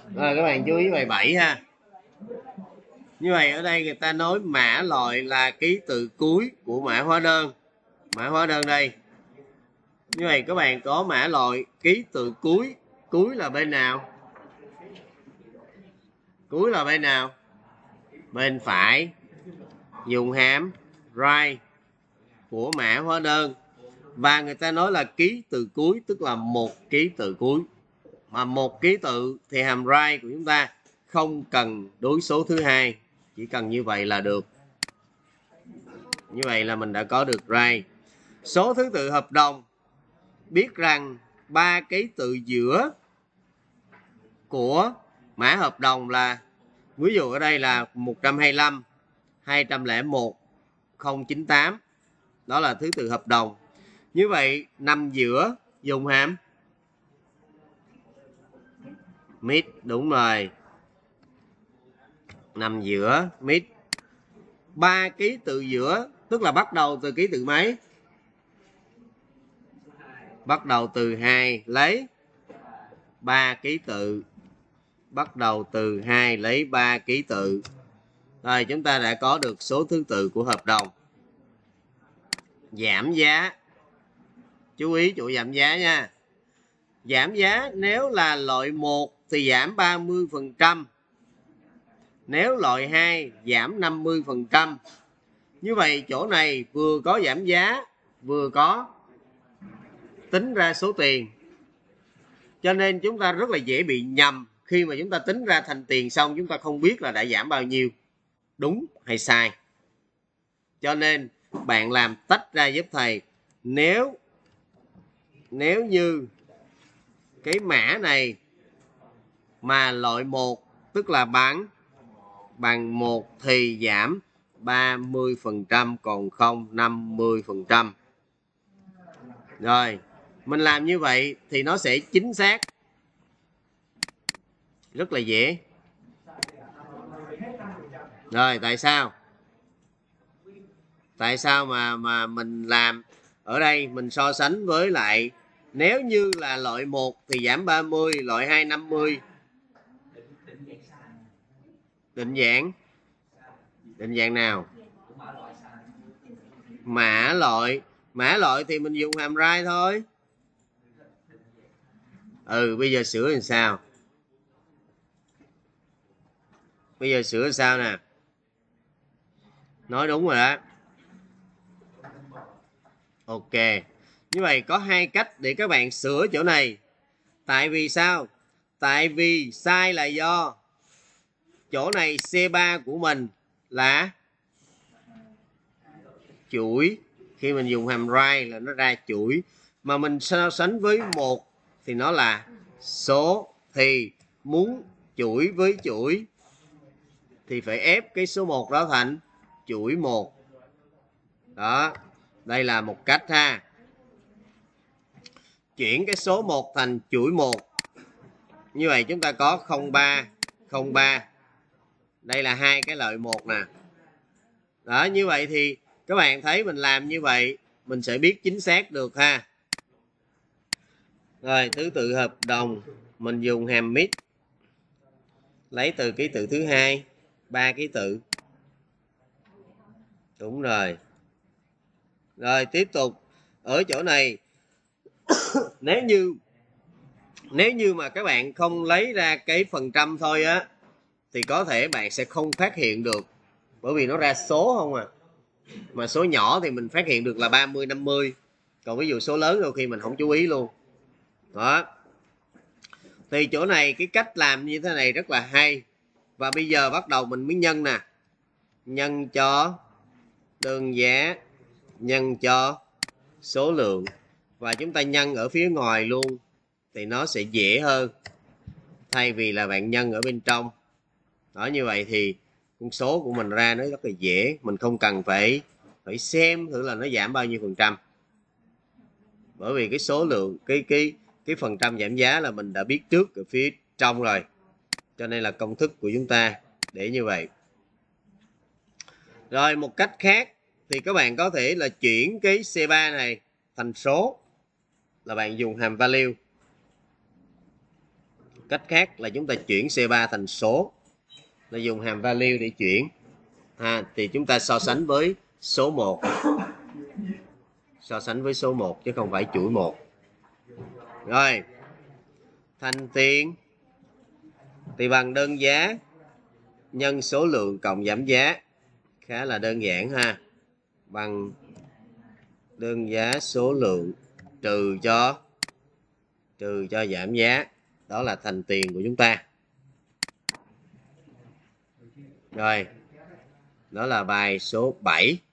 Rồi các bạn chú ý bài 7 ha. Như vậy ở đây người ta nói mã loại là ký tự cuối của mã hóa đơn. Mã hóa đơn đây. Như vậy các bạn có mã loại ký tự cuối. Cuối là bên nào? Cuối là bên nào? Bên phải. Dùng hàm right của mã hóa đơn. Và người ta nói là ký tự cuối tức là một ký tự cuối. Mà một ký tự thì hàm right của chúng ta không cần đối số thứ hai, chỉ cần như vậy là được. Như vậy là mình đã có được right. Số thứ tự hợp đồng, biết rằng ba ký tự giữa của mã hợp đồng là, ví dụ ở đây là 125, 201, 098. Đó là thứ tự hợp đồng. Như vậy nằm giữa dùng hàm mid, đúng rồi. Nằm giữa mid. Ba ký tự giữa tức là bắt đầu từ ký tự mấy? Bắt đầu từ 2 lấy 3 ký tự. Bắt đầu từ 2 lấy 3 ký tự. Rồi chúng ta đã có được số thứ tự của hợp đồng. Giảm giá. Chú ý chỗ giảm giá nha. Giảm giá nếu là loại 1 thì giảm 30%. Nếu loại 2 giảm 50%. Như vậy chỗ này vừa có giảm giá, vừa có tính ra số tiền. Cho nên chúng ta rất là dễ bị nhầm. Khi mà chúng ta tính ra thành tiền xong chúng ta không biết là đã giảm bao nhiêu. Đúng hay sai. Cho nên bạn làm tách ra giúp thầy. Nếu như cái mã này mà loại 1 tức là bằng 1 thì giảm 30%, còn không 50%. Rồi, mình làm như vậy thì nó sẽ chính xác. Rất là dễ. Rồi, tại sao? Tại sao mà mình làm ở đây mình so sánh với lại nếu như là loại 1 thì giảm 30, loại 2 50. Định dạng nào? Mã loại thì mình dùng hàm right thôi. Bây giờ sửa làm sao? Bây giờ sửa làm sao nè? Nói đúng rồi đó. Ok. Như vậy có hai cách để các bạn sửa chỗ này. Tại vì sao? Tại vì sai là do chỗ này C3 của mình là chuỗi. Khi mình dùng hàm right là nó ra chuỗi. Mà mình so sánh với 1 thì nó là số. Thì muốn chuỗi với chuỗi thì phải ép cái số 1 đó thành chuỗi 1. Đó. Đây là một cách ha. Chuyển cái số 1 thành chuỗi 1. Như vậy chúng ta có 03, 03. Đây là hai cái lợi 1 nè. Đó, như vậy thì các bạn thấy mình làm như vậy mình sẽ biết chính xác được ha. Rồi, thứ tự hợp đồng mình dùng hàm mid. Lấy từ ký tự thứ hai 3 ký tự. Đúng rồi. Rồi tiếp tục ở chỗ này nếu như mà các bạn không lấy ra cái phần trăm thôi á thì có thể bạn sẽ không phát hiện được, bởi vì nó ra số không à. Mà số nhỏ thì mình phát hiện được là 30 50. Còn ví dụ số lớn đôi khi mình không chú ý luôn. Đó. Thì chỗ này cái cách làm như thế này rất là hay. Và bây giờ bắt đầu mình mới nhân nè. Nhân cho đơn giá, nhân cho số lượng. Và chúng ta nhân ở phía ngoài luôn thì nó sẽ dễ hơn, thay vì là bạn nhân ở bên trong. Đó, như vậy thì con số của mình ra nó rất là dễ. Mình không cần phải xem thử là nó giảm bao nhiêu phần trăm. Bởi vì cái số lượng, cái phần trăm giảm giá là mình đã biết trước ở phía trong rồi. Cho nên là công thức của chúng ta để như vậy. Rồi một cách khác thì các bạn có thể là chuyển cái C3 này thành số, là bạn dùng hàm value. Ok, cách khác là chúng ta chuyển C3 thành số, là dùng hàm value để chuyển. Thì chúng ta so sánh với số 1. So sánh với số 1 chứ không phải chuỗi 1. Rồi, thành tiền thì bằng đơn giá nhân số lượng cộng giảm giá. Khá là đơn giản ha. Bằng đơn giá số lượng trừ cho giảm giá. Đó là thành tiền của chúng ta. Rồi, đó là bài số 7.